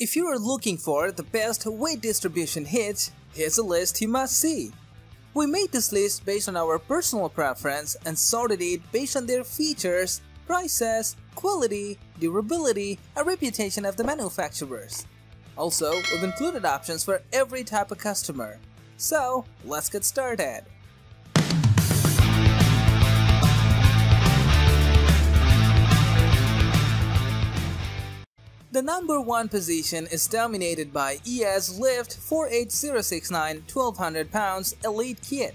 If you are looking for the best weight distribution hitch, here's a list you must see. We made this list based on our personal preference and sorted it based on their features, prices, quality, durability, and reputation of the manufacturers. Also, we've included options for every type of customer. So, let's get started. The number one position is dominated by ES Lift 48069 1200 pounds Elite Kit.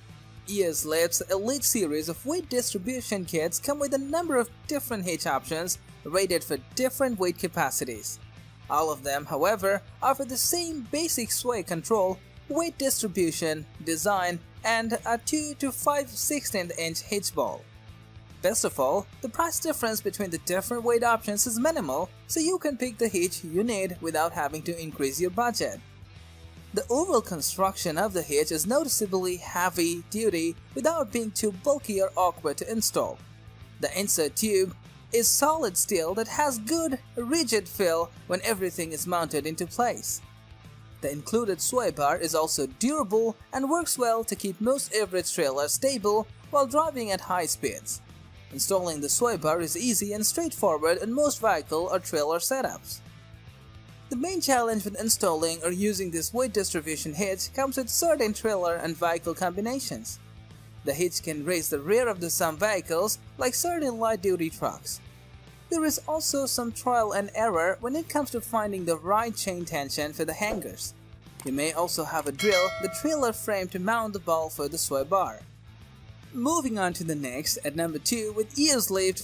ES Lift's Elite series of weight distribution kits come with a number of different hitch options rated for different weight capacities. All of them, however, offer the same basic sway control, weight distribution, design, and a 2 to 5/16" hitch ball. Best of all, the price difference between the different weight options is minimal, so you can pick the hitch you need without having to increase your budget. The overall construction of the hitch is noticeably heavy-duty without being too bulky or awkward to install. The insert tube is solid steel that has good, rigid feel when everything is mounted into place. The included sway bar is also durable and works well to keep most average trailers stable while driving at high speeds. Installing the sway bar is easy and straightforward in most vehicle or trailer setups. The main challenge with installing or using this weight distribution hitch comes with certain trailer and vehicle combinations. The hitch can raise the rear of some vehicles, like certain light-duty trucks. There is also some trial and error when it comes to finding the right chain tension for the hangers. You may also have to drill the trailer frame to mount the ball for the sway bar. Moving on to the next, at number 2 with ES Lift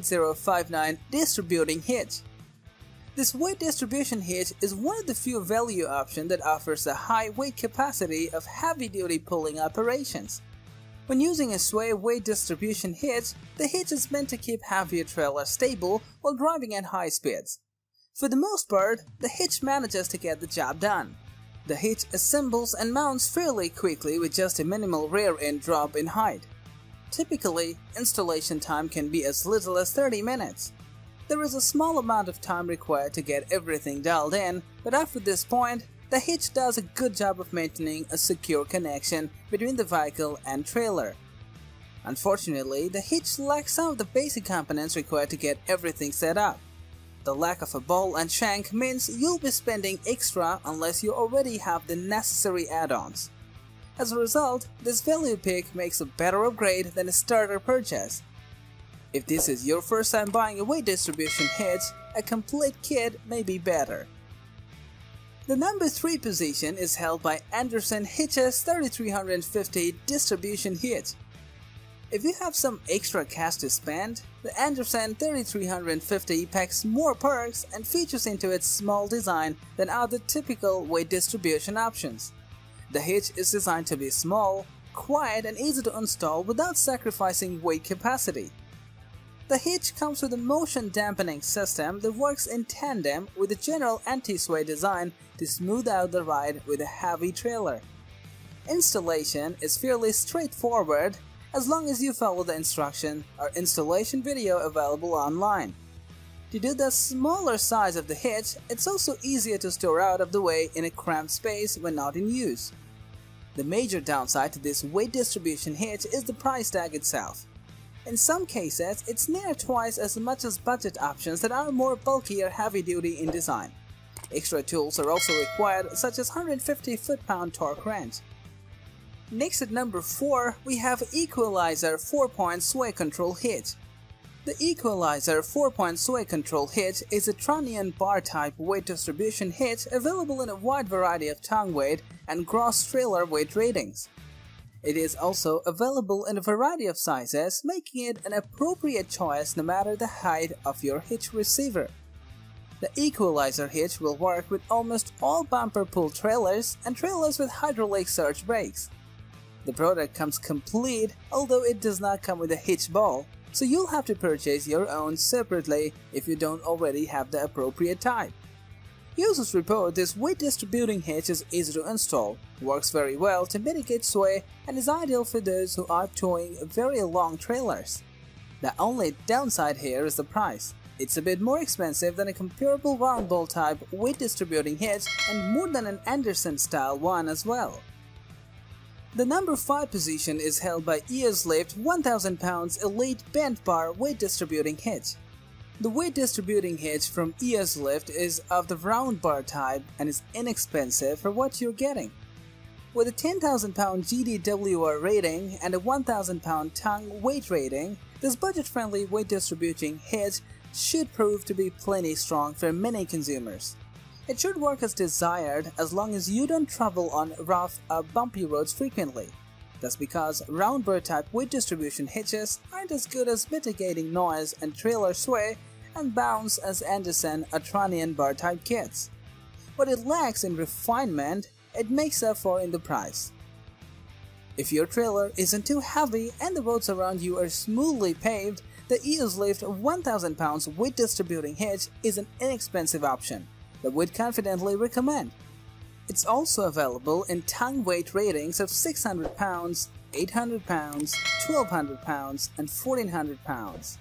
48059 Distributing Hitch. This weight distribution hitch is one of the few value options that offers a high weight capacity of heavy-duty pulling operations. When using a sway weight distribution hitch, the hitch is meant to keep heavier trailers stable while driving at high speeds. For the most part, the hitch manages to get the job done. The hitch assembles and mounts fairly quickly with just a minimal rear end drop in height. Typically, installation time can be as little as 30 minutes. There is a small amount of time required to get everything dialed in, but after this point, the hitch does a good job of maintaining a secure connection between the vehicle and trailer. Unfortunately, the hitch lacks some of the basic components required to get everything set up. The lack of a ball and shank means you'll be spending extra unless you already have the necessary add-ons. As a result, this value pick makes a better upgrade than a starter purchase. If this is your first time buying a weight distribution hitch, a complete kit may be better. The number 3 position is held by Anderson Hitch's 3350 Distribution Hitch. If you have some extra cash to spend, the Anderson 3350 packs more perks and features into its small design than other typical weight distribution options. The hitch is designed to be small, quiet, and easy to install without sacrificing weight capacity. The hitch comes with a motion dampening system that works in tandem with the general anti-sway design to smooth out the ride with a heavy trailer. Installation is fairly straightforward as long as you follow the instruction or installation video available online. Due to the smaller size of the hitch, it's also easier to store out of the way in a cramped space when not in use. The major downside to this weight distribution hitch is the price tag itself. In some cases, it's near twice as much as budget options that are more bulky or heavy-duty in design. Extra tools are also required, such as 150 foot-pound torque wrench. Next at number 4, we have Equalizer 4-point sway control hitch. The Equalizer 4-point sway control hitch is a trunnion bar-type weight distribution hitch available in a wide variety of tongue weight and gross trailer weight ratings. It is also available in a variety of sizes, making it an appropriate choice no matter the height of your hitch receiver. The Equalizer hitch will work with almost all bumper pull trailers and trailers with hydraulic surge brakes. The product comes complete, although it does not come with a hitch ball, so you'll have to purchase your own separately if you don't already have the appropriate type. Users report this weight distributing hitch is easy to install, works very well to mitigate sway, and is ideal for those who are towing very long trailers. The only downside here is the price. It's a bit more expensive than a comparable round ball type weight distributing hitch and more than an Anderson style one as well. The number 5 position is held by ES Lift 1000 pounds Elite Bent Bar weight distributing hitch. The weight distributing hitch from ES Lift is of the round bar type and is inexpensive for what you're getting. With a 10,000 pound GDWR rating and a 1,000 pound tongue weight rating, this budget-friendly weight distributing hitch should prove to be plenty strong for many consumers. It should work as desired as long as you don't travel on rough or bumpy roads frequently. That's because round bar type weight distribution hitches aren't as good as mitigating noise and trailer sway and bounce as Anderson or Tronian bar type kits. What it lacks in refinement, it makes up for in the price. If your trailer isn't too heavy and the roads around you are smoothly paved, the ES Lift 1000 pounds weight distributing hitch is an inexpensive option that we'd confidently recommend. It's also available in tongue weight ratings of 600 pounds, 800 pounds, 1200 pounds, and 1400 pounds.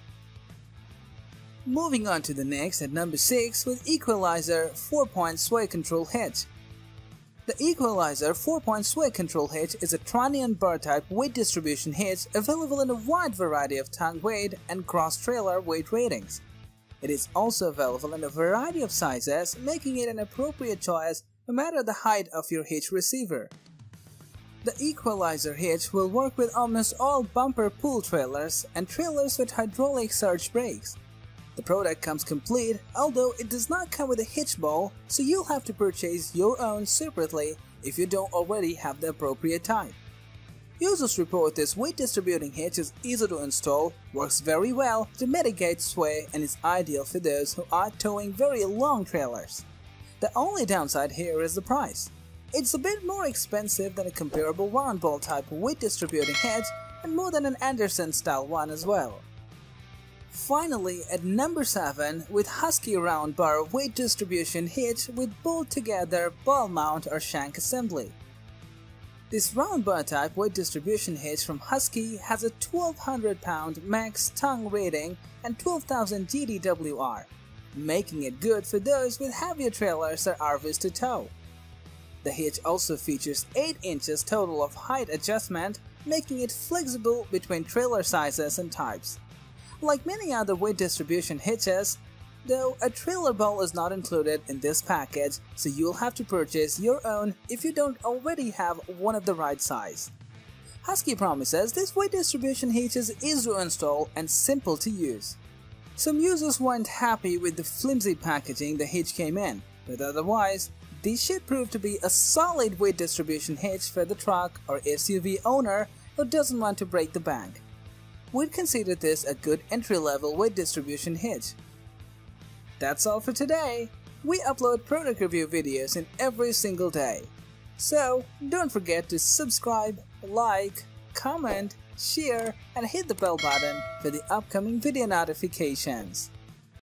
Moving on to the next at number 6 with Equalizer 4-point sway control hitch. The Equalizer 4-point sway control hitch is a Tronian bar type weight distribution hitch available in a wide variety of tongue weight and cross-trailer weight ratings. It is also available in a variety of sizes, making it an appropriate choice no matter the height of your hitch receiver. The Equalizer hitch will work with almost all bumper pull trailers and trailers with hydraulic surge brakes. The product comes complete, although it does not come with a hitch ball, so you'll have to purchase your own separately if you don't already have the appropriate type. Users report this weight distributing hitch is easy to install, works very well to mitigate sway, and is ideal for those who are towing very long trailers. The only downside here is the price. It's a bit more expensive than a comparable round ball type weight distributing hitch and more than an Anderson style one as well. Finally, at number 7 with Husky round bar weight distribution hitch with bolt together ball mount or shank assembly. This round bar type weight distribution hitch from Husky has a 1200 pound max tongue rating and 12,000 GDWR, making it good for those with heavier trailers or RVs to tow. The hitch also features 8 inches total of height adjustment, making it flexible between trailer sizes and types. Like many other weight distribution hitches, though, a trailer ball is not included in this package, so you'll have to purchase your own if you don't already have one of the right size. Husky promises this weight distribution hitch is easy to install and simple to use. Some users weren't happy with the flimsy packaging the hitch came in, but otherwise, this should prove to be a solid weight distribution hitch for the truck or SUV owner who doesn't want to break the bank. We'd consider this a good entry-level weight distribution hitch. That's all for today. We upload product review videos in every single day. So don't forget to subscribe, like, comment, share, and hit the bell button for the upcoming video notifications.